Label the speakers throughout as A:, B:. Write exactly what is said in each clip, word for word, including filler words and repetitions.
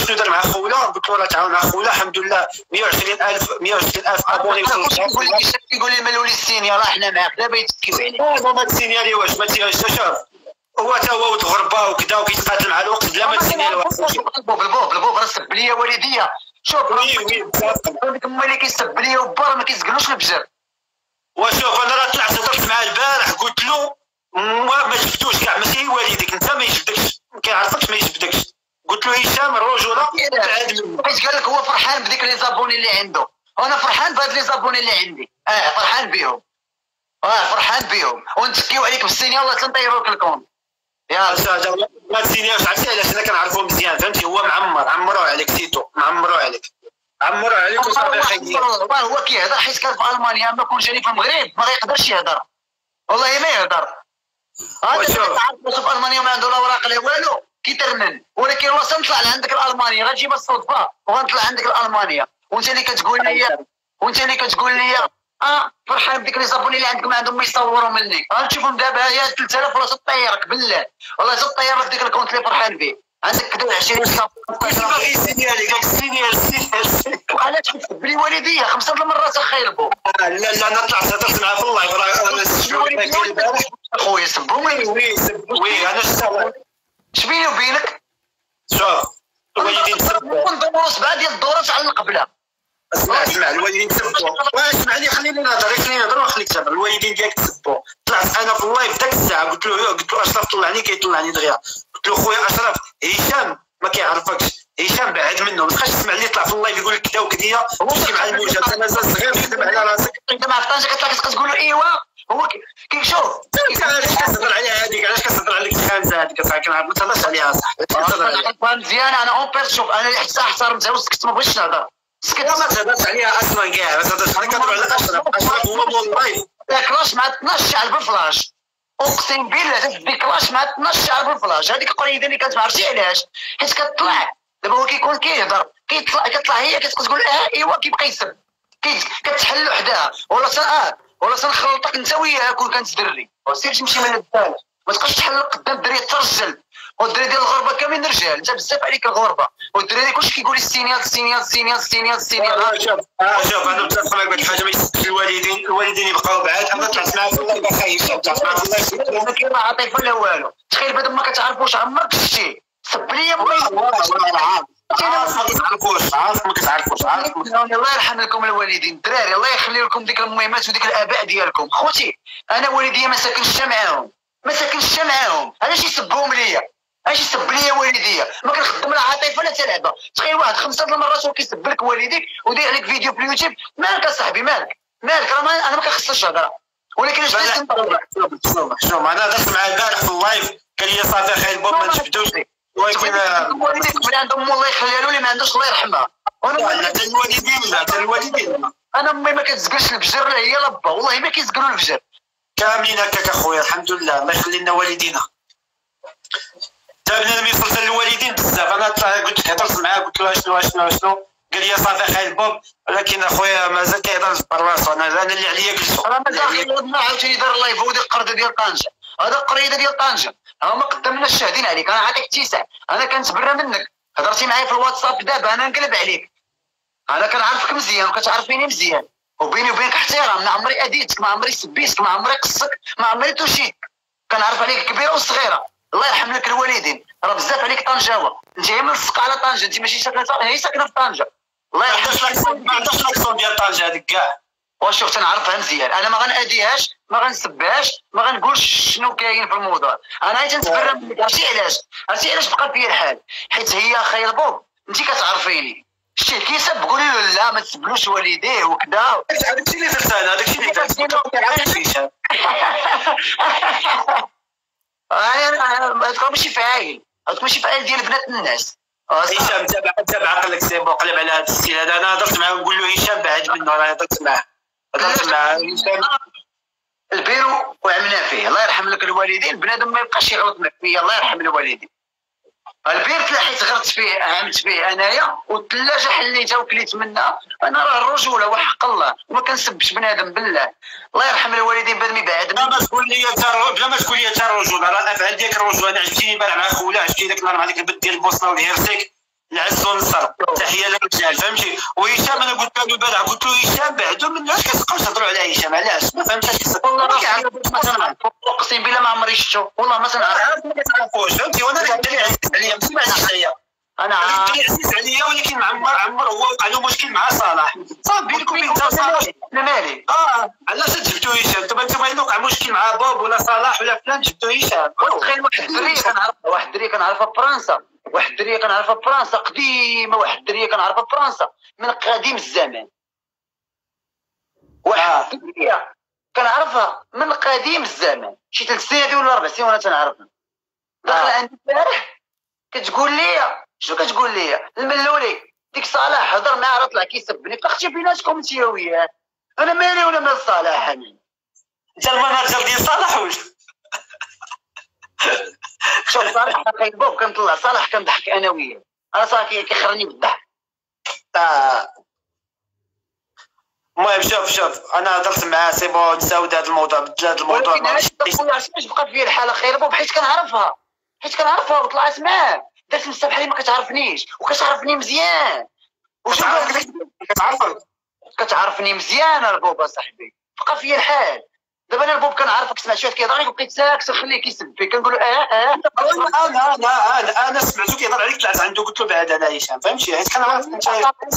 A: شنو دار مع خوله، قلت له راه تعاون مع خوله الحمد لله مية وعشرين ألف مية وعشرين ألف ابوني وصل.
B: يقول لي مالولي السينيال حنا معاك دابا يتسكيو عليك.
A: لا ما تسينيالي واش ما تسينياليش. شوف هو تا هو ولد غربه وكذا وكيتقاتل مع الوقت بلا ما تسينيالي.
B: البوب البوب البوب راه سب ليا والديا. شوف
A: وي وي
B: هذاك هما اللي كيسب ليا وبار ما كيسقلوش البجر.
A: وشوف انا راه طلعت هضرت معاه البارح قلت له ما ما جبدوش كاع ماشي والديك انت ما يجبدكش ما كيعرفكش ما يجبدكش. قلت له هشام الرجوله بعد منه.
B: حيت قال لك هو فرحان بديك لي زابوني اللي عنده، وانا فرحان بهاد لي زابوني اللي عندي. اه فرحان بهم اه فرحان بهم ونتسكيو عليك بالسينيال الله تنطيروك الكون.
A: يا هذا ما تسينياش. عرفتي علاش انا كنعرفو مزيان فهمتي. هو معمر عمروه عليك سيتو معمروه عليك عمروه عليك وصافي خيي.
B: هو كيهضر حيت كان في المانيا ما كون جاني في المغرب ما غيقدرش يهضر والله ما يهضر. هذا عارف في المانيا ما عنده لا اوراق لا والو كيترمن. ولكن وصل نطلع لعندك الالمانيا غتجيب الصدفه وغنطلع عندك الالمانيا وانت اللي كتقول لي وانت اللي كتقول لي اه فرحان بديك لي زابوني اللي عندك ما عندهم ما يصوروا مني. غنشوفهم دابا هي ثلاثة آلاف ولا تطيرك بالله والله تطير في ديك الكونت اللي فرحان به. عندك كذا عشرين صافي
A: باغي يسينيالي قالك سينيال سينيال.
B: وعلاش تحب لي والديه خمسه د المرات اخي البو.
A: لا لا انا طلعت هضرت معاه في اللايف راه
B: خويا سبو
A: وي وي وي انا شتا
B: اش بيني وبينك.
A: شوف الوالدين تسبوا
B: ندورو سبعه ديال الدورات على القبله.
A: اسمع اسمع الوالدين تسبوا واسمعني خليني نهضر خليني نهضر وخليك تهضر. الوالدين ديالك تسبوا. طلعت انا في اللايف داك الساعه قلت له قلت له اشرف طلعني كيطلعني دغيا. قلت له خويا اشرف هشام ما كيعرفكش هشام بعد منه ما تبقاش تسمع لي يطلع في اللايف يقول لك كذا وكذا تمشي مع الموجه. انت مازال صغير خدم على راسك.
B: انت ما عرفتش كتطلع كتقول له ايوا هو كيشوف
A: علاش كتهضر على هذيك علاش كتهضر على ديك الخانزه هذيك صاحبي كنعرف ما تهضرش عليها صح.
B: مزيان انا اون بير شوف انا حتى احترمتها وسكت ما بغيتش نهضر.
A: سكت ما تهضرش عليها اصلا كاع ما تهضرش. حنا كنهضروا على اشرف. اشرف هو مول اللايف
B: كلاش مع اثناش شعل بالفلاش اقسم بالله تدي كلاش مع اثناش شعل بالفلاش. هذيك قريده اللي كانت ما عرفتش علاش حيت كتطلع دابا هو كيكون كيهضر كيطلع كتطلع هي كتقول اه ايوا كيبقى يسب كتحل وحدها ولا اه ولا تنخلطك انت وياه كون كانت دري وسير تمشي من الدال ما تبقاش تحل قدام الدري ترجل. والدري ديال الغربه كاملين رجال انت بزاف عليك الغربه والدري كلشي كيقول السينيال السينيال السينيال السينيال السينيال.
A: اه شوف اه شوف انا متفق معك بهذه الحاجه ما يسبش الوالدين. الوالدين يبقاو بعاد. انا طلعت معاه في اللايف اخي طلعت معاه في اللايف
B: ما كاين لا عاطفه لا والو. تخيل بعد ما كتعرفوش عمرك شتي سب ليا ما
A: كتعرفوش عارف ما كتعرفوش عارف.
B: الله يرحم لكم الوالدين الدراري الله يخلي لكم ديك المهمات وديك الاباء ديالكم. خوتي انا والديا ما ساكنش معاهم ما ساكنش معاهم علاش يسبوهم ليا علاش يسب ليا والديا ما كنخدم لا عاطفه لا تلعبه. تخيل واحد خمسه د المرات هو كيسب لك والديك ودير عليك فيديو في اليوتيوب. مالك اصاحبي مالك مالك راه انا ما كنخصش هضره ولكن اش
A: شوف شوف انا درت معاه البارح في اللايف قال لي صافي اخي البوب ما نجبدوش. ولكن
B: والديك اللي عندهم الله يخليها له اللي ما عندوش الله يرحمها.
A: انا حتى الوالدين لا حتى الوالدين
B: انا امي ما كتزقلش الفجر لا هي لا با والله ما كيزقلوا الفجر
A: كاملين هكاك اخويا الحمد لله الله يخلي لنا والدينا. تا بنادم يوصل للوالدين بزاف. انا قلت لك هضرت معاه قلت له شنو شنو شنو قال لي صافي اخي البوب ولكن اخويا مازال كيهضر براسو. انا انا اللي عليا قلتو
B: راه مازال عاوتاني دار اللايف هو ديك القرده ديال طنجه هذا القريده ديال طنجه هما قدامنا الشاهدين عليك. انا عاطيك اتساع انا كنتبرى منك هضرتي معايا في الواتساب دابا انا نقلب عليك. انا كنعرفك مزيان وكتعرفيني مزيان وبيني وبينك احترام. ما عمري اذيتك ما عمري سبيتك ما عمري قصك ما عمري توشيتك. كنعرف عليك كبيره وصغيره. الله يرحم لك الوالدين راه بزاف عليك طنجاوه. انت هي ملصقه على طنجه انت ماشي ساكنه هي ساكنه في طنجه. الله يرحم لك
A: ما عندهاش لاكسون ديال طنجه هذيك كاع.
B: واش شوف تنعرفها مزيان انا ما غنأذيهاش ما غنسبهاش ما غنقولش شنو كاين في الموضوع. انا غير تنتبرى منك. عرفتي علاش عرفتي علاش بقى فيا الحال حيت هي اخي البوب انت كتعرفيني شتي كيسب قولي له لا ما تسبلوش والديه وكذا.
A: هذاك الشيء اللي درت انا هذاك الشيء اللي درت.
B: هذاك ماشي فاعل هذاك ماشي فاعل ديال بنات الناس.
A: هشام تابع تابع عقلك سيبو قلب على هذا الستيل هذا. انا هضرت معاه ونقول له هشام بعد منه راه هضرت معاه هضرت معاه هشام
B: البيرو وعملنا فيه. الله يرحم لك الوالدين بنادم ما يبقاش يغلط معك فيا الله يرحم الوالدين. البير تلاحيت غرت فيه عملت فيه انايا والثلاجه حليتها وكليت منها. انا راه الرجوله وحق الله وما كنسبش بنادم بالله. الله يرحم الوالدين بعد ما يبعد
A: بلا ما تقول لي بلا ما تقول لي انت الرجوله راه الافعال ديالك الرجوله. انا عجبتيني البارح مع خوله عجبتيني داك النهار مع ديك البنت ديال البوصله والهيرسيك العز ونصر تحيه للرجال فهمتي. وهشام انا قلت له البارح قلت له هشام بعدو من علاش كتبقاو تهضروا على هشام علاش ما فهمتش.
B: والله اقسم بالله ما عمري شفتو والله ما تنعرف
A: ما كتعرفوش فهمتي. وانا الدري عزيز عليا ماشي عزيز عليا
B: انا
A: الدري عزيز عليا ولكن عمر عمر هو وقع له مشكل مع صلاح صافي بينك وبين صلاح
B: انا مالي
A: اه علاش جبتو هشام انت انت وقع مشكل مع بوب ولا صلاح ولا فلان جبتو هشام.
B: تخيل واحد الدري كنعرف واحد الدري كنعرفها في فرنسا واحد الدريه كنعرفها في فرنسا قديمه واحد الدريه كنعرفها في فرنسا من قديم الزمان واحد الدريه كنعرفها من قديم الزمان شي ثلاث سنين ولا اربع سنين وانا تنعرفها داخله عندي البارح كتقول لي شنو كتقول لي الملولي ديك صلاح هضر معاه راه طلع كيسبني فاختي بيناتكم انت وياه انا مالي ولا مال صلاح انا
A: انت المناجر ديال صلاح واش
B: شوف صالح كيبوب كنطلع صالح كنضحك انا وياه انا صافي كيخرني بالضحك.
A: المهم شوف شوف انا هضرت معاه سي بون نساود هذا الموضوع بدل هذا الموضوع
B: ولكن علاش علاش بقى فيا الحاله خير بوب حيت كنعرفها حيت كنعرفها وطلعت معاه دارت مسا بحالي ما كتعرفنيش وكتعرفني مزيان
A: وشوف كتعرفك
B: كتعرفني مزيان البوب اصاحبي بقى فيا الحال. دابا انا البوب كنعرفك سمعت شويه كيهضر وبقيت ساكت خليه كيسب فيك كنقول له اه اه
A: انا انا انا انا سمعتو كيهضر عليك طلعت عنده قلت له بعد على هشام فهمتي حيت كنعرف انت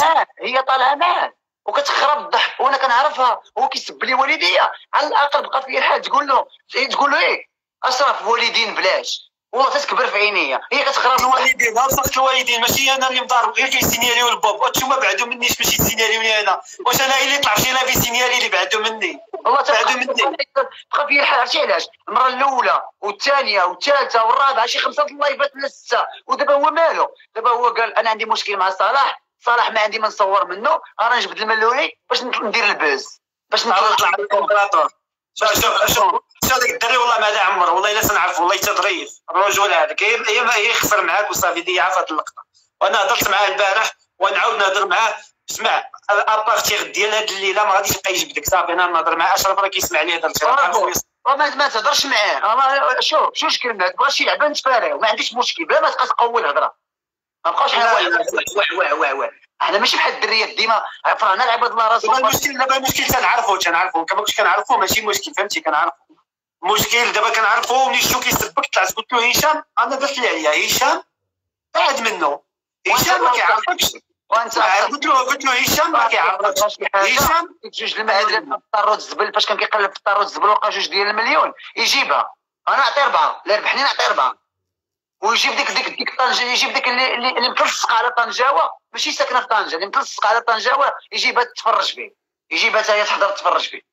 B: هي طالعه معاه وكتخرب الضحك وانا كنعرفها هو كيسب لي والديا على الاقل بقى فيا الحال تقول له تقول له ايه اشرف والدين بلاش والله تتكبر في عينيا هي كتخرب
A: الوالدين وصلت الوالدين ماشي انا اللي مضارب غير كيسينياليو البوب وانتوما بعدو منيش ماشي تسينياليوني انا واش انا اللي طلع شي لافي سينيالي اللي بعدو مني
B: والله
A: بعدو مني
B: بقى فيا الحال عرفتي علاش المره الاولى والثانيه والثالثه والرابعه شي خمسه اللايفات ولا سته ودابا هو مالو دابا هو قال انا عندي مشكل مع صلاح صلاح ما عندي ما نصور منه انا نجبد الملولي باش ندير البوز باش
A: نطلع الكومبراتور. شوف شوف شوف شوف داك الدري والله ما عمر والله الا تنعرف والله تظريف الرجل هذاك هي ما يخسر معاك وصافي ضيع في هذه اللقطه. وانا هضرت معاه البارح ونعاود نهضر معاه اسمع ابارتيغ ديال هذه الليله ما غاديش يبقى يجبدك صافي انا نهضر معاه اشرف راه كيسمع لي هضرت
B: راه ما تهضرش معاه شوف شوف شكل معاك بغا شي لعبه نتفاريو وما عنديش مشكل بلا ما تبقى تقول الهضره ما بقاوش حنا واه واه واه واه احنا ماشي بحال الدريات ديما فرحنا العباد الله راسهم.
A: دابا المشكل دابا المشكل تنعرفو تنعرفو كما كنت كنعرفو ماشي مشكل فهمتي كنعرفو المشكل دابا كنعرفو ملي شفتو كيسبك طلعت قلت له هشام انا درت لي عليا هشام بعد منه هشام ما كيعرفكش وانت قلت له قلت له هشام ما كيعرفكش هشام
B: جوج المعادلات في الطارو الزبل فاش كان كيقلب في الطارو الزبل وقع جوج ديال المليون يجيبها انا نعطي اربعه لا ربحني نعطي اربعه ويجيب ديك ديك ديك طنجه يجيب ديك اللي اللي متلصقه على طنجاوه ماشي ساكنه في طنجه اللي متلصقه على طنجاوه يجيبها تتفرج فيه يجيبها حتى هي تحضر تتفرج فيه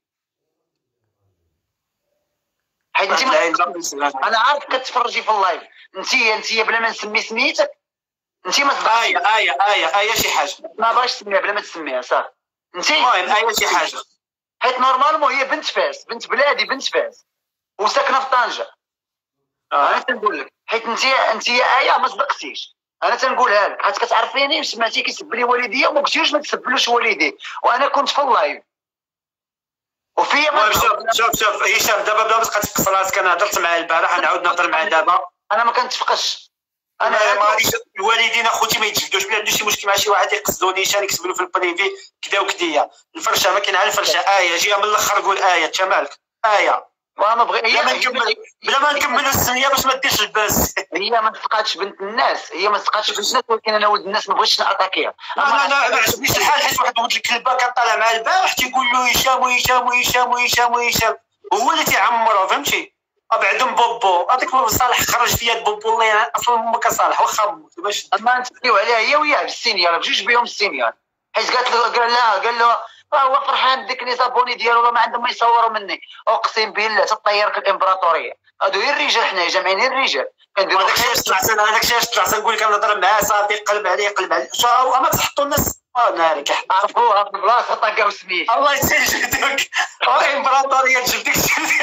B: حيت انت انا عارف كتفرجي في اللايف انت انت بلا ما نسمي سميتك انت ما
A: تبقاش ايه ايه ايه ايه شي حاجه
B: ما بغاش تسميها بلا ما تسميها صافي انت
A: المهم ايه شي حاجه
B: حيت نورمالمون هي بنت فاس بنت بلادي بنت فاس وساكنه في طنجه اه انا تنقول لك حيت انت انت يا ايه ما صدقتيش انا تنقولها لك حيت كتعرفيني سمعتي كيسب لي والديا وما قلتيش ما تسبلوش والديه وانا كنت في اللايف وفي
A: ما شوف شوف شوف هشام دابا بلا ما تبقى تفقس راسك انا هضرت معاه البارح نعاود نهضر معاه دابا
B: انا ما كنتفقش
A: انا ما غاديش الوالدين اخوتي ما يتجبدوش بلا عنده شي مشكل مع شي واحد يقصدوني شان يكتبوا له في البريفي كدا وكديه الفرشه ما كاين على الفرشه ايه جيها من الاخر قول ايه انت مالك ايه
B: وانا بغي
A: بلا ما نكمل بلا ما نكملوا السنيه باش ما ديرش الباس
B: هي ما تسقاتش بنت الناس هي ما تسقاتش بنت الناس ولكن انا ولد الناس ما بغيتش ناتاكيها
A: انا انا ما عجبنيش الحال حيت واحد ولد الكلبه كنطالع معاه البارح تيقول له هشام وهشام وهشام وهشام وهشام هو اللي تيعمرو فهمتي بعدهم بوبو هذاك صالح خرج فيا بوبو والله اصلا امك صالح واخا موت باش
B: ما نتسنيو عليها هي وياه بالسينيال بجوج بهم السينيال حيت قالت له قال لها قال له هو فرحان بديك لي زابوني ديالو ما عندهم ما يصوروا مني اقسم بالله تطيرك الامبراطوريه هادو هي الرجال حنا جامعين الرجال
A: كنديروا هذاك الشيء طلع سنه هذاك الشيء طلع نقول لك نهضر معاه صافي قلب عليه قلب عليه شو ما تحطوا الناس اه نارك
B: عرفوها في البلاصه طاقه وسميت
A: الله يسجدك الامبراطوريه تجبدك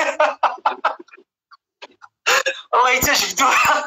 A: الله يتجبدوها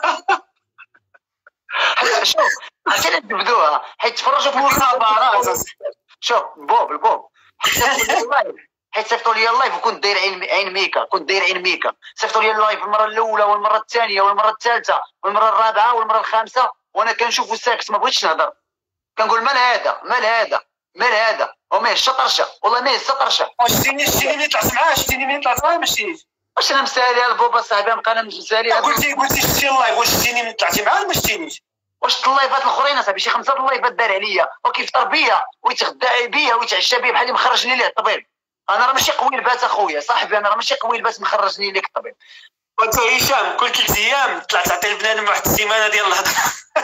B: شوف عرفتي علاش جبدوها حيت تفرجوا في
A: المخابرات
B: شوف بوب البوب حيت صيفطوا لي اللايف وكنت داير عين عين ميكا كنت داير عين ميكا صيفطوا لي اللايف المره الاولى والمره الثانيه والمره الثالثه والمره الرابعه والمره الخامسه وانا كنشوفو ساكت ما بغيتش نهضر كنقول مال هذا مال هذا مال هذا وما الشطرشه والله ما الشطرشه.
A: شتيني شتيني ملي طلعت معاه شتيني ملي طلعت معاه ما شتينيش.
B: واش انا مسالي البوبا صاحبي نبقى انا مسالي.
A: قلتي قلتي شتي اللايف واش شتيني ملي طلعتي معاه ولا ما شتينيش؟
B: واش اللايفات الاخرين صاحبي شي خمسه اللايفات دار عليا وكيفطر بيا ويتغدى بيا ويتعشى بيا بحال اللي مخرجني ليه الطبيب. انا راه ماشي قوي البات اخويا صاحبي انا راه ماشي قوي البات مخرجني ليك الطبيب.
A: وانت هشام كل ثلاث ايام طلعت تعطي البنادم واحد السيمانه ديال الهضره.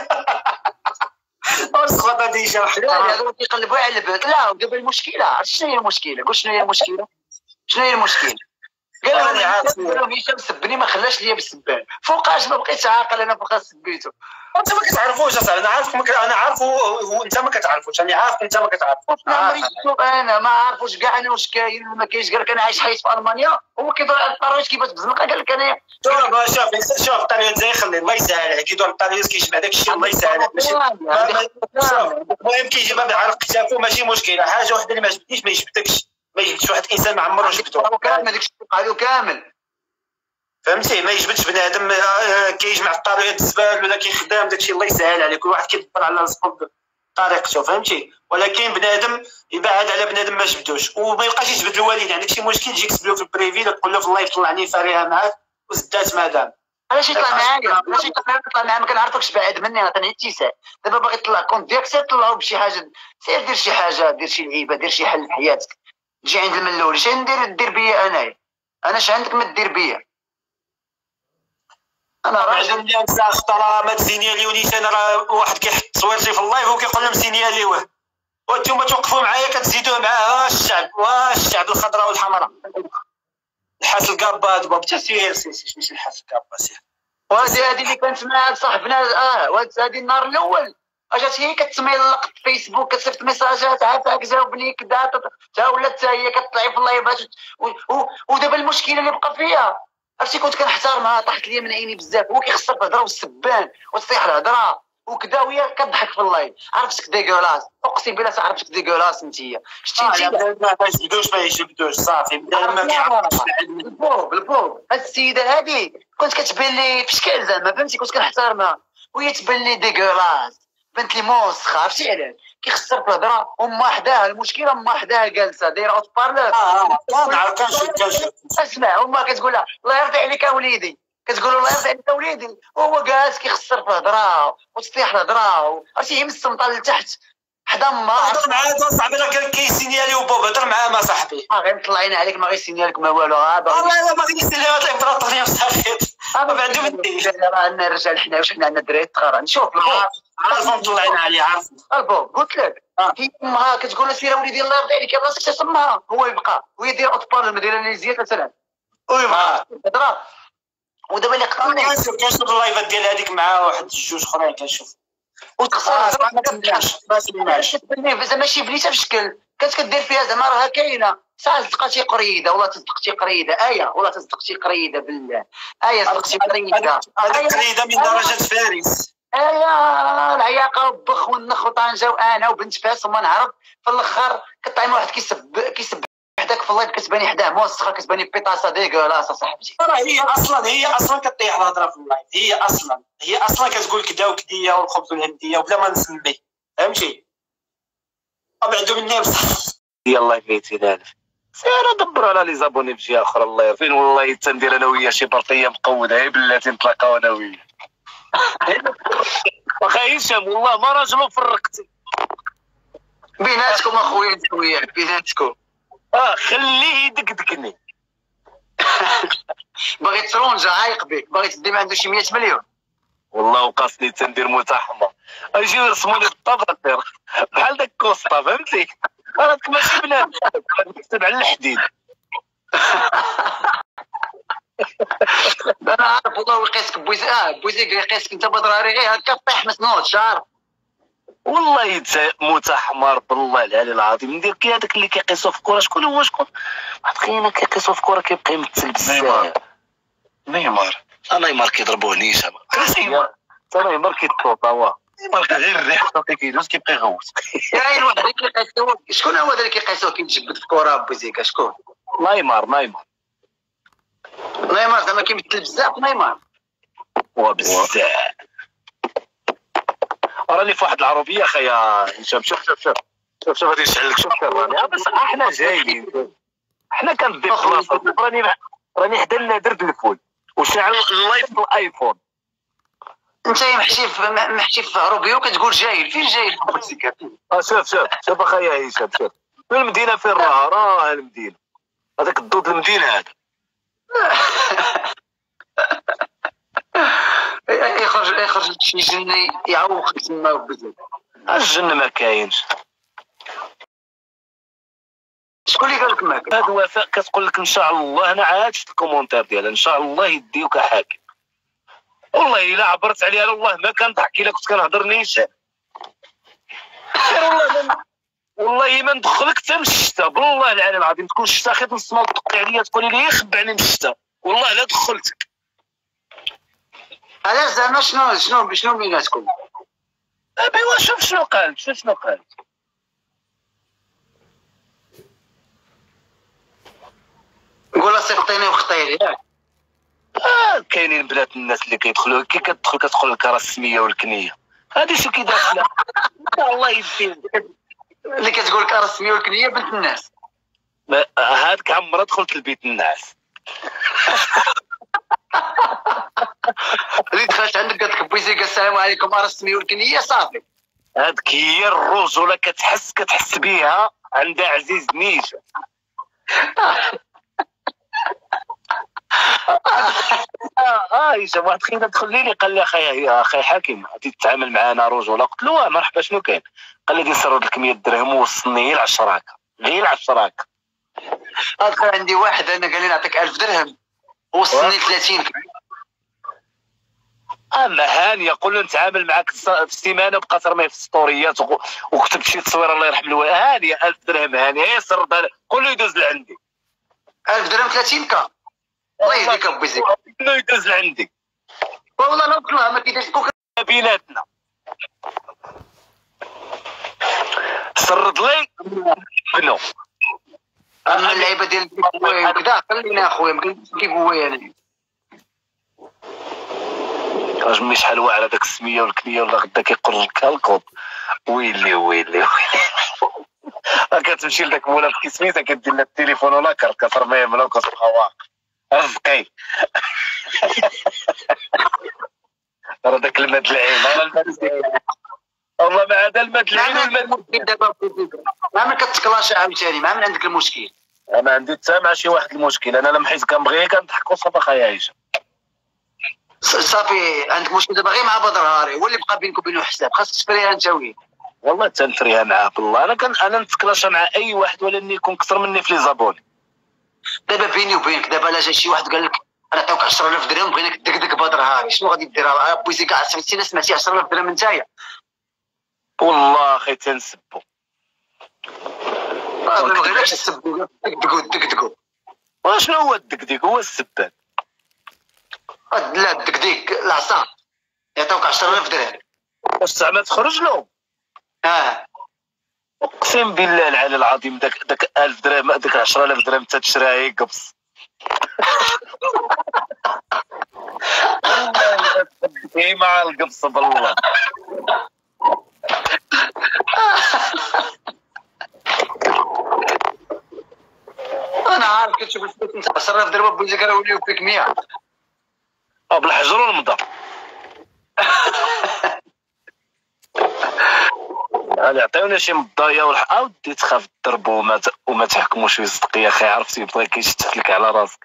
A: واش خاطر دي هشام
B: لا هذا كيقلبوا على البات. لا دابا المشكله عرفت شنو هي المشكله؟ قول شنو هي المشكله؟ شنو هي المشكله؟ قال لهم هشام سبني ما خلاش ليا بالسبان فوقاش ما بقيتش عاقل انا فوقاش سبيتو.
A: انت ما كتعرفوش اصاحبي انا عارفك مك... انا عارفه وانت ما كتعرفوش انا عارف انت ما كتعرفوش.
B: انا ما عارفوش كاع انا واش كاين ولا ما كاينش. قال لك انا عايش حيت في المانيا هو كيدور على الطريق كيفاش بزنقه. قال لك انا
A: شوف شوف شوف الطريق زي خلي الله يسهل عليك كيدور الطريق كيجمع داك الشيء الله يسهل عليك ماشي المهم كيجيبها بعرف كتافو ماشي مشكله. حاجه وحده اللي ما عجبتنيش ما يجبدكش ما يجبدش واحد الانسان ما عمره جبدو
B: كامل هذاك الشيء قالو كامل
A: فهمتي. ما يجبدش بنادم كيجمع في طريق الزبال ولا كيخدم داكشي الله يسهل عليه. كل واحد كيدبر على رزقه بطريقته فهمتي. ولكن بنادم يبعد على بنادم ما جبدوش وما يبقاش يجبد الوالدين. عندك شي مشكل تجي تسبلو في البريفي تقول له في اللايف طلعني فاريها معاك وزدات مادام.
B: علاش يطلع معايا؟ علاش يطلع معايا؟ ما كنعرفكش بعد مني عطيني اتساع. دابا باغي تطلع كونت ديالك سير طلعو بشي حاجه. سير دير شي حاجه دير شي لعيبه دير شي حل في حياتك. تجي عند الملول اش ندير دير بيا انايا. انا اش عندك ما دير بيا.
A: انا راجل اللي نسى اختار ما تسينياليونيش. انا راه واحد كيحط تصويرتي في اللايف وكيقول لهم سينياليوه وانتم توقفوا معايا كتزيدوا معاه. واش الشعب واش الشعب الخضراء والحمراء الحاس الكابا دابا حتى سير سير ماشي الحاس الكابا سير.
B: وهذه هذه اللي كانت مع صاحبنا اه وهذه النهار الاول اجات هي كتميلق في فيسبوك كتصيفط ميساجات عافاك جاوبني كذا تا ولات حتى هي كتطلعي في اللايفات. ودابا المشكله اللي بقى فيها عرفتي كنت كنحترمها طاحت لي من عيني بزاف. هو كيخسر في الهضره والسبان وتصيح الهضره وكذا وهي كتضحك في اللايف. عرفتك ديغولاس اقسم بالله عرفتك ديغولاس انتيا شتي انت
A: ما يجبدوش ما يجبدوش صافي ما كيعرفش
B: البوب البوب. هاد السيده هادي كنت كتبان لي في شكل زعما فهمتي كنت كنحترمها وهي تبان لي ديغولاس بنت لي موسخه. عرفتي علاش كيخسر في الهضره وما حداها المشكله ما حداها جالسه دايره اوت بارلور.
A: اه كنعرف كنشوف كنشوف
B: اسمع هما كتقول لها الله يرضي عليك يا وليدي كتقول له الله يرضي عليك يا وليدي وهو جالس كيخسر في الهضره وتطيح الهضره. عرفتي هي من السمطه لتحت حدا ما
A: هضر معاه صاحبي راه كان كيسينيالي وبوب هضر معاه ما صاحبي.
B: اه غير مطلعين عليك ما غيسينيالك ما والو. اه
A: والله لا باغي يسينيالي هاد الامبراطوريه مستحيل ما عندهم الدين.
B: راه عندنا الرجال حنا واش حنا عندنا الدراري الصغار نشوف
A: عارفهم مطلعين عليه عارف
B: البوب قلت لك في امها كتقول له سير وليدي الله يرضي عليك راسك تسمها هو يبقى وهي دايره اوت بارلور المدينه الليزيه مثلا ويبقى هضره. ودابا اللي قتلني
A: كنشوف كنشوف اللايفات ديال هذيك مع واحد جوج اخرين كنشوف
B: وتخسر
A: ما تمنعش ما تمنعش
B: زعما شي بليته في شكل كانت كدير فيها زعما راها كاينه ساعه صدقتي قريده والله تصدقتي قريده ايه والله تصدقتي قريده بالله ايه صدقتي قريده
A: هذيك قريده من درجه فارس.
B: ايا العياقه وبخ والنخ وطنجه وانا وبنت فاس وما نعرف في الاخر كطعم واحد كيسب كيسب حداك في اللايف كتباني حداه موسخه كتباني بيطاسه ديغولاصه صاحبتي.
A: راه هي اصلا هي اصلا كطيح الهضره في اللايف. هي اصلا هي اصلا كتقول كدا وكديه والخبز والهنديه وبلا ما نسمي فهمتي. ابعدوا مني بصح
C: يلاه بيتي نالف سير دبروا على لي زابوني في جهه اخرى. الله فين والله تندير انا وياه شي برطيه مقوده هي بلاتي نتلاقاو انا وياه. واخا هشام والله ما راجلو فرقتي
B: بيناتكم اخويا انت وياه بيناتكم.
C: اه خليه يدقدقني.
B: باغي ترونجا عايق بك باغي تدي ما عنده شي مية مليون.
C: والله وقاسني تندير متحمر اجيو يرسموني بالطباطير بحال داك كوسطا فهمتي. راك ماشي بنادم نكتب على الحديد.
B: انا عارف والله ويقيسك بويزي اه بويزيك يقيسك انت بدراري غير هكا طيح ما تنوضش عارف.
C: والله انت متحمر بالله العلي العظيم. ندير كي هذاك اللي كيقيسوا في الكره شكون هو شكون واحد كاين كيقيسوا في الكره كيبقى يمثل بزاف.
D: نيمار نيمار كيضربوه نيشان
C: نيمار نيمار كيطوطا هو
D: نيمار غير الريح صافي كيدوز كيبقى يغوت.
B: كاين واحد اللي كيقيسوه شكون هو هذا اللي كيقيسوه كيتجبد في الكره بويزيكا شكون؟
C: نيمار نيمار
B: نيمار زعما كيمثل بزاف نيمار
C: هو بزاف. راني في واحد العربيه اخايا هشام. شوف شوف شوف شوف شوف غادي نشعل لك. شوف شوف راني بس احنا جايين، احنا كنضيف بلاصه. راني راني حدا النادر بالفول وشاعل اللايف في الايفون.
B: انت محشي في محشي في عروبيه وكتقول جايل. فين جايل في بوزيكا؟
C: اه شوف شوف شوف اخايا هشام. شوف فين المدينه، فين راه راه المدينه. هذاك الضوض المدينه هذا.
B: يخرج يخرج شي جني يعوق تما بزاف.
C: الجن ما كاينش.
B: شكون اللي قال لك ما كاين؟
C: هاد وفاء كتقول لك ان شاء الله. انا عاد شفت الكومونتير ديالها ان شاء الله يديوك حاكم. والله الا عبرت عليها والله ما كنضحك الا كنت كنهضر نيشان. والله ما والله ما ندخلك حتى من الشتا. بالله العلي العظيم تكون الشتا خيط نص ما تدقي عليا تقولي لي خبعني من الشتا. والله لا دخلتك.
B: علاش زعما شنو شنو شنو بيناتكم؟
C: ايوا شوف شنو قالت. شوف شنو قالت.
B: قول صيفطيني وخطيري ياك.
C: اه كاينين بنات الناس اللي كيدخلوا كي كتدخل كتقول لك راه السميه والكنيه. هادي شي كيداخله. والله يدين
B: اللي كتقول لك راه السميه والكنيه بنت الناس.
C: هادك عمرها دخلت لبيت الناس.
B: اللي دخلت عندك قالت لك بويزيكا السلام عليكم راه السميه والكنيه صافي.
C: هادك هي الرجوله كتحس كتحس بيها عندها عزيز نيشان. اه اه هشام واحد خينا دخل لي قال لي اخايا يا اخي حاكم غادي تتعامل معنا رجوله. قلت له واه مرحبا شنو كاين؟ قال لي غادي نسرد لك مية درهم ووصلني غير عشرة هكا غير عشرة هكا.
B: دخل عندي واحد انا قال لي نعطيك ألف درهم وصلني ثلاثين.
C: اما هانيه قول له نتعامل معاك في السيمانه بقى ترميه في السطوريات وكتب شي تصويره الله يرحم الوالد. هانيه ألف درهم هانيه هي سردها قول له يدوز لعندي.
B: ألف درهم ثلاثين كا الله يهديك ابو زيد.
C: انه يدوز لعندي
B: والله لا طلع ما كيديرش كوك
C: بيناتنا. سرد لي بنو.
B: اما اللعيبه ديال كذا خلينا اخويا ما كنتش كيف هو انا.
C: راجل شحال واعر هذاك السميه والكنيه ولا غدا كيقر لك الكوب. ويلي ويلي ويلي. كتمشي لذاك مولا في سميتها كدير لها التليفون ولا كرت كترميه من كتبقى واقف رزقي. راه داك المد العين راه المد والله ما عاد المد العين والمد
B: دابا ما من كتكلاش عاوتاني ما من عندك المشكل.
C: انا عندي حتى مع شي واحد المشكل. انا لما حيت كنبغيه كنضحك وصافي اخايا هشام.
B: صافي عندك مشكل دابا غير مع بدر هاري هو اللي بقى بينك وبينه حساب. خاصك تفريها انت ويه.
C: والله تنفريها معاه بالله. انا كان انا نتكلاشا مع اي واحد ولاني يكون كثر مني في لي زابوني.
B: دابا بيني وبينك دابا لا جا شي واحد قال لك انا عطاوك عشرة آلاف درهم بغيناك تدقدق بدر هاري شنو غادي دير؟ بويزيكا سمعتي سمعتي عشرة آلاف درهم نتايا.
C: والله اخي تنسبو.
B: ما بغيناكش تسبو دقدقو دقدقو.
C: واشنو هو الدقديق؟ هو السبان.
B: لا الدقديق العصا يعطوك عشرة آلاف درهم.
C: واش زعما تخرج له؟
B: اه
C: اقسم بالله العلي العظيم داك داك ألف درهم داك عشرة آلاف درهم انت تشريها هي قبص. هي مع القبص بالله.
B: انا عارف كتشوف الفلوس عشرة آلاف درهم بوزيكا راه وليو فيك مية.
C: اه بالحجر والمضى. انا عطيونا شي مضايا والح اودي تخاف تضربو وما ت... وما تحكموش في صدق يا اخي. عرفتي بغا كيشتت لك على راسك.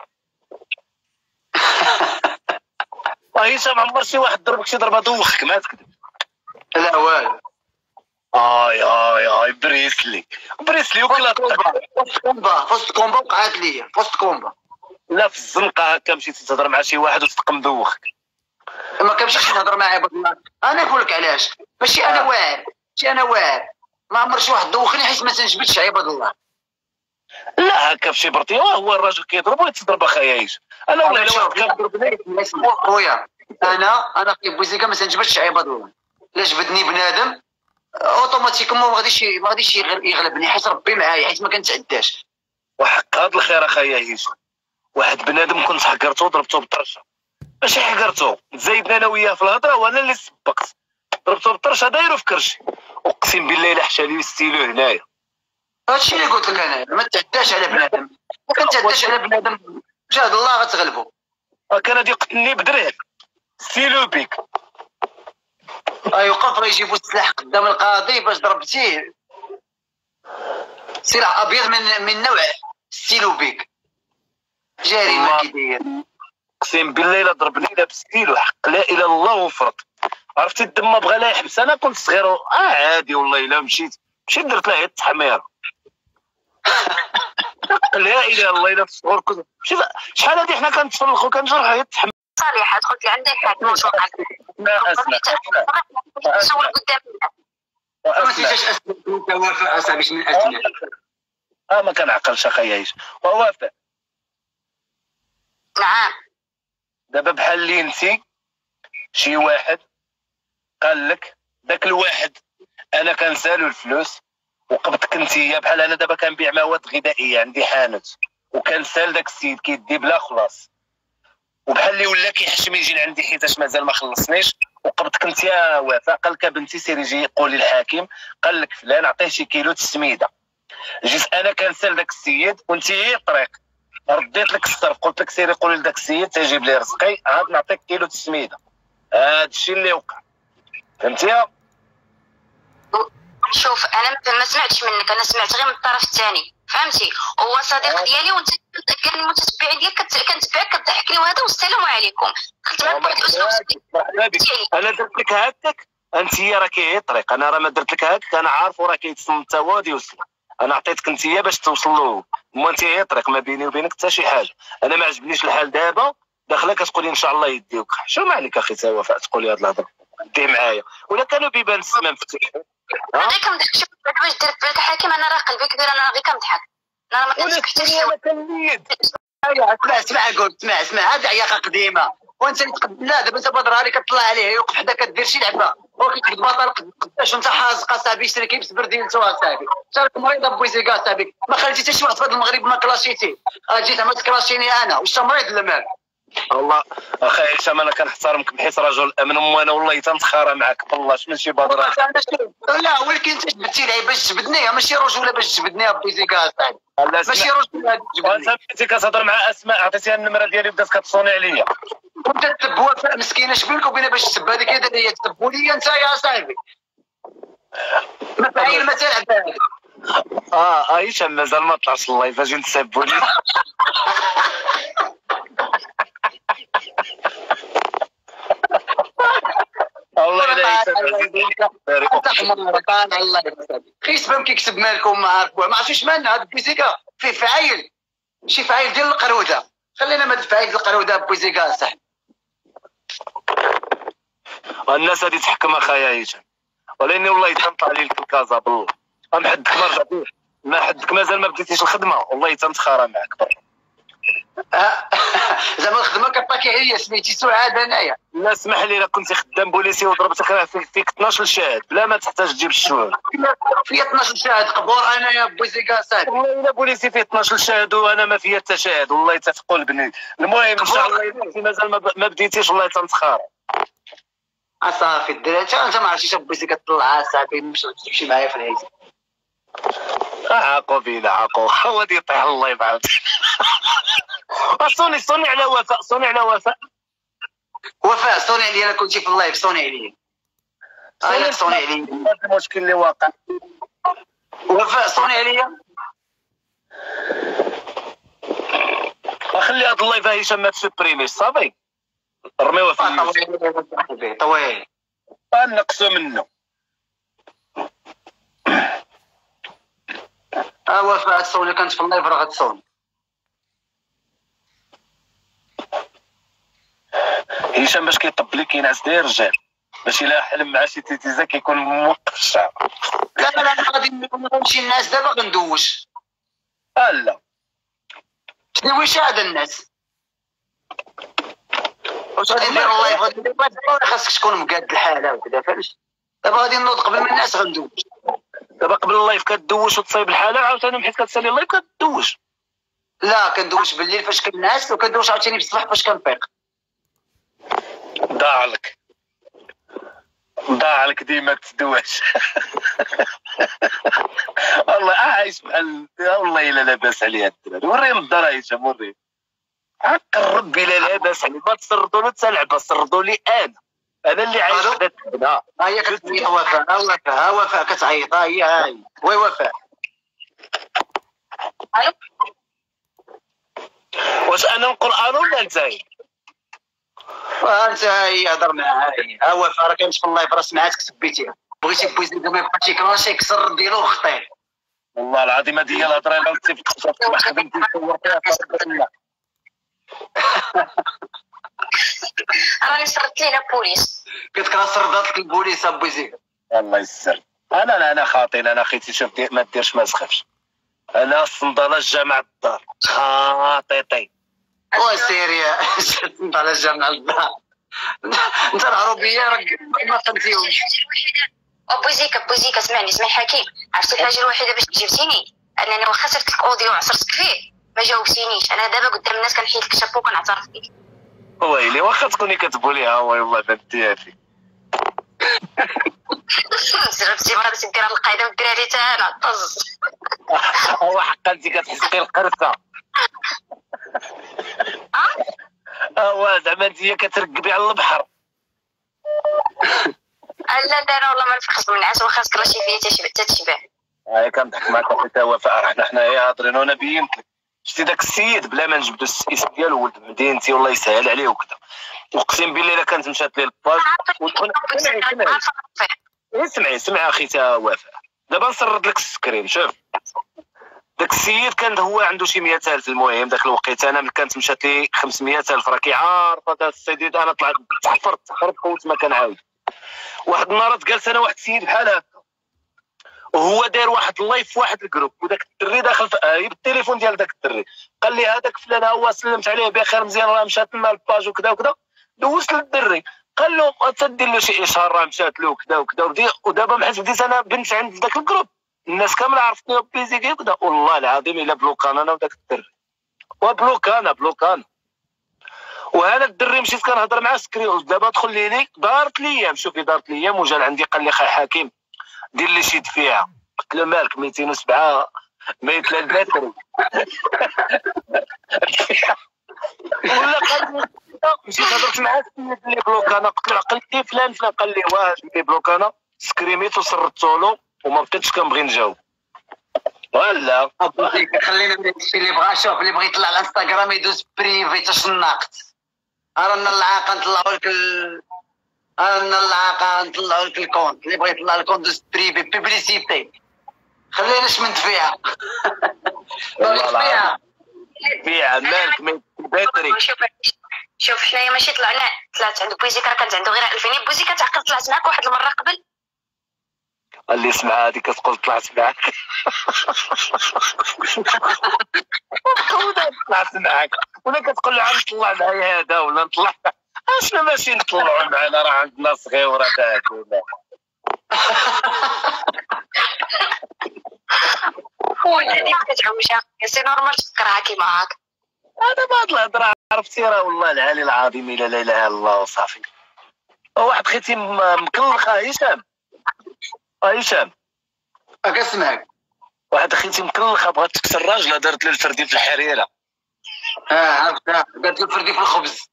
C: هشام عمر شي واحد ضربك شي ضربه دوخك ما تكذب.
B: لا والو.
C: اي اي اي بريسلي بريسلي وكلا
B: فوسط كومبا فوسط كومبا وقعت ليا فوسط كومبا.
C: لا في الزنقه هكا مشيتي تهضر مع شي واحد وصدق مدوخك.
B: ما كنمشيش نهضر معاه بالله. انا نقول لك علاش ماشي انا واعر ماشي انا واعر ما عمر شي واحد دوخني حيت ما تنجبدش عباد الله.
C: لا هكا بشي برطيه هو الراجل كيضرب ويتضرب اخايا هشام. انا والله الا واحد كيضربني
B: خويا انا انا في بوزيكا ما تنجبدش عباد الله. لا جبدني بنادم اوتوماتيكمون ما غاديش ما غاديش يغلبني حيت ربي معايا حيت ما كنتعداش.
C: وحق هاد الخير اخايا هشام. واحد بنادم كنت حقرته وضربته بالطرشه ماشي حقرته زايدنا انا وياه في الهضره وانا اللي سبقت. ضربته بالطرشه دايرو في كرشي، اقسم بالله الا حشا لي ستيلو هنايا.
B: هادشي اللي قلت لك انا، ما تعداش على بنادم، ما كنتعداش على بنادم، جهد الله غتغلبو.
C: كان غادي يقتلني بدريه ستيلو بيك.
B: ايوقف راه يجيبوا السلاح قدام القاضي باش ضربتيه، سلاح ابيض من من نوع ستيلو بيك، جريمه كيداير.
C: اقسم بالله الا ضربني لا بستيلو، حق لا اله الا الله وفرط. عرفتي الدم ما بغى لا يحبس، انا كنت صغير اه عادي والله الا مشيت مشيت درت له التحميره. لا اله الا الله الا في الصغر كنت شحال هادي حنا كنتفرقوا كنجرحوا هي التحميره.
E: صالحه دخلت لعندك حاكم وسوقع
C: لا اسمع
E: سول قدام
B: ما تجيش اسمع وفاء اصاحبي من اسماء.
C: اه ما كنعقلش اخايا عيش ووافق.
E: نعم
C: دابا بحال اللي انتي شي واحد قال لك داك الواحد انا كنسالو الفلوس وقبضتك انتيا، بحال انا دابا كنبيع مواد غذائيه عندي حانوت وكنسال داك السيد كيدي بلا خلاص، وبحال اللي ولا كيحشم يجي لعندي حيتاش مازال ما خلصنيش وقبضتك انت يا وفاء. قال لك بنتي سيري جي قولي للحاكم قال لك فلان عطيه شي كيلو السميده. جيت انا كنسال داك السيد وانت هي الطريق رديت لك الصرف قلت لك سيري قولي لداك السيد تجيب لي رزقي عاد نعطيك كيلو السميده. هذا الشيء اللي وقع فهمتي؟
E: شوف انا ما سمعتش منك، انا سمعت غير من الطرف الثاني فهمتي. هو صديق ديالي وانت كان المتتبع ديالك كنتبعك كضحك لي وهذا والسلام عليكم. دخلت معك واحد الاسلوب
C: انا درت لك هكاك انت راه كاين طريق، انا راه ما درت لك هكاك، انا عارف وراه كيتصل انت هو غادي يوصل، انا عطيتك انت باش توصل له، ما انت هي طريق ما بيني وبينك حتى شي حاجه. انا ما عجبنيش الحال دابا داخله كتقولي ان شاء الله يديوك، شو ما عليك اخي تا وفاء تقولي هاد الهضره دي معايا ولا كانوا بيبان السما مفتوحين.
E: غير كنضحك شوف باش درت بالك حاكم، انا راه قلبي كبير، انا غير كنضحك، انا ما كنتش حتى شي
C: واحد.
B: اسمع اسمع قول اسمع اسمع هذه عياقه قديمه وانت اللي تقد... لا دابا انت بدرها لي كطلع عليه يوقف حدا كدير شي لعبه هو كيكبد بطل قداش وانت حازق اصاحبي يشري كيبس برديلته اصاحبي انت راك مريض بويزيكا اصاحبي ما خليتي حتى شي واحد في هذا المغرب ما كلاشيتي جيت عملت كلاشيني انا واش مريض ولا مال؟
C: والله اخي هشام انا كنحترمك بحيث رجل امن وانا والله تنتخارى معاك والله ماشي بدره.
B: لا ولكن انت جبدتي لي باش تجبدني ماشي رجوله باش تجبدني بويزيكا اصاحبي ماشي رجوله
C: انت بديتي كتهضر مع اسماء عطيتيها النمره ديالي بدات كتصوني عليا
B: وانت تسب وفاء مسكينه اش بينك وبينها باش تسب هذيك هي اللي تسبوا لي انت يا صاحبي ما فاين ما تلعب هذا.
C: اه هشام مازال ما طلعش اللايف اجي نتسبوني. والله الا
B: انت حمار كان الله يسعدك خيس فهم كيكسب مالكم ما عارف ما عرفتش مالنا هذا بويزيكا فيه فعايل شي فعايل ديال القروده خلينا ما الفعايل ديال القروده بويزيكا صح.
C: الناس هذه تحكم اخايا هشام ولاني والله تنطلع لي الكازا بالله ام حدك ما رجعتيش ما حدك مازال ما بديتيش الخدمه والله تنتخارى معك برا.
B: زعما الخدمه كطاكي هي سميتي سعاد انايا.
C: لا اسمح لي الا كنتي خدام بوليسي وضربتك راه فيك اثناش شاهد بلا ما تحتاج تجيب الشهود.
B: فيا اثناش شاهد قبور انايا بويزيكا صاحبي.
C: والله الا بوليسي فيه اثناش شاهد وانا ما فيا حتى شاهد والله تتقول بني. المهم ان شاء الله الا مازال ما بديتيش والله تنتخارى.
B: اصافي الدراري انت ما عرفتيش بويزيكا طلع صاحبي مش تمشي معايا في العيد.
C: عاقو بينا عاقو هو غادي يطيح الله يبعد. صوني صوني على وفاء صوني على وفاء
B: وفاء صوني عليا انا كنتي في اللايف صوني عليا انا صوني عليا
C: هذا المشكل اللي واقع.
B: وفاء صوني عليا
C: خلي هذا اللايف هشام ما تسبريميش صافي رميوه في
B: اليوتيوب طويل
C: نقصوا منه.
B: ها وفاء صوني كانت في اللايف راه غتصوني.
C: هشام باش كيطب لي كينعس داير رجال باش الا حلم مع شي تيتيزا كيكون موقف الشعر.
B: لا لا لا غادي نمشي الناس دابا غندوش.
C: اه لا
B: تدويش هذا الناس واش غادي ندير اللايف غادي ندير خاصك تكون مقاد الحاله وكذا فهمتي. دابا غادي نوض قبل ما الناس غندوش.
C: دابا قبل اللايف كدوش وتصايب الحاله عاوتاني حيت كتسالي اللايف كدوش.
B: لا كندوش بالليل فاش كنعس وكندوش عاوتاني في الصباح فاش كنفيق.
C: ضاع لك ضاع لك ديما تدواش. والله عايش بحال والله الا لاباس عليها الدراري. وريهم الدار هشام وريهم. قرب بلا لاباس عليه ما تسردوا له حتى لعبه سردوا لي انا انا اللي عايش
B: ألو؟
C: حدا تبنا.
B: ها هي كتعيط وفاء، ها وفاء، ها وفاء كتعيط، ها هي ها هي. وي وفاء.
E: الو
C: واش انا القران ولا انت؟
B: انت هي هضر معاها هي. ها وفاء راه كاينش في اللايف راه سمعاتك سبيتيها. بغيتي بوزيد ما يبقاش يكراش يكسر ديالو وخطيه.
C: والله العظيم هذه هي الهضره اللي غنتي في الخصوص ما خدمتي تصور فيها صراحه.
E: راني سردت لينا بوليس.
B: كتكره سردات لك البوليس ابوزيد.
C: الله يسر. انا لا انا خاطين انا خيتي شوف دي ما ديرش ما تخافش. انا الصنداله الجامع الدار خاطيطي.
B: وسيريا انت على الجامع الدار. انت العربيه راك ما فهمتيهمش.
E: بوزيكا بوزيكا اسمعني اسمعي حكيم. عرفتي الحاجه الوحيده باش جبتيني انني واخا صيفط لك اوديو وعصرتك فيه ما جاوبتينيش. انا دابا قدام الناس كنحيد لك شابو وكنعترف بك.
C: ويلي واخا تكوني كتبوليها والله بنتي هذه.
E: جربتي مرة باش دير القاعده والدراري حتى انا طز.
C: هو حقا انت كتحسي القرصه. هو زعما انت كتركبي على البحر.
E: لا لا انا والله ما نفخص من الناس واخا تكراشي فيا تتشبع.
C: هاي كنضحك معاك حتى وفاء حنا حنايا هاضرين وانا بينت لك. شتي داك السيد بلا ما نجبدو السيس ديالو ولد مدينتي والله يسهل عليه وكذا. اقسم بالله الا كانت مشات ليه الباج ودخل. سمعي سمعي اسمعي سمعي اخي تا وفاء. دابا نسرد لك السكرين شوف. داك السيد كان هو عنده شي مية ألف. المهم داك الوقت انا ملي كانت مشات لي خمسمية ألف راه كيعارف هذا السيد. انا طلعت تحفرت تحفرت قلت ما كنعاود. واحد النهار جالس انا واحد السيد بحال هكا وهو داير واحد اللايف في واحد الجروب وداك الدري داخل في بالتليفون ديال داك الدري قال لي هذاك فلان هو سلمت عليه بخير مزيان راه مشات لنا الباج وكذا وكذا. دوزت للدري قال له تدير له شي اشهار راه مشات له وكذا وكذا. ودابا بحال بديت انا بنت عند ذاك الجروب الناس كامله عرفتني بيزيكي وكذا. والله العظيم الا بلوكان انا وداك الدري وبلوكانا بلوكان. وهذا الدري مشيت كنهضر معاه سكري. دابا دخل لي دارت لي ايام شوفي دارت لي ايام وجا عندي قال لي خا حكيم دير لي شي دفيعه. قلت له مالك ميتين وسبعة ميت الباتري. ولا قال لي مشيت هضرت معاه السيد اللي بلوكانا قلت له عقلتي فلان فلان قال لي واه اللي بلوكانا سكريميت وسردتو له وما بقيتش كنبغي نجاوب. ولا
B: خلينا ندير الشيء اللي بغا. شوف اللي بغى يطلع على الانستغرام يدوز بريفي تشنقت. رانا العاقه نطلعوا لك ال... رانا العاقه نطلعوا لك الكونت. اللي بغى يطلع الكونت دوز بريفي بيبليسيتي. خليناش من دفيعه. دفيعه
C: دفيعه مالك ميت الباتري.
E: شوف شوف حنايا ماشي طلعنا طلعت عند بوزيكا راه كانت عنده غير ألفين. بوزيكا تعقل طلعت معاك واحد المره قبل.
C: قال لي اسمع هذيك كتقول طلعت معاك. طلعت معاك ولا كتقول له عم طلع معايا هذا ولا نطلع. اشنا ماشي نطلعوا معنا راه عندنا صغيره تاكل.
E: ولا هذيك كتعوجها سي نورمال تفكرها كيما هاك.
C: انا ما هاد الهضره عرفتي راه والله العلي العظيم الا لا اله الا الله وصافي. واحد خيتي مكلخه هشام هشام
B: كنسمعك.
C: واحد خيتي مكلخه بغات تكسر راجلها دارت له الفردي في الحريره.
B: اه عرفتها قالت له فردي في الخبز.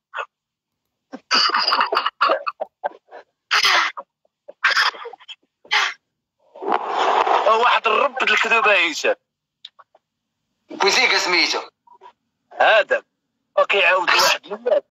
C: واحد الرب الكذوبه هشام
B: بوزيكا سميتو
C: هذا وكيعاود واحد الناس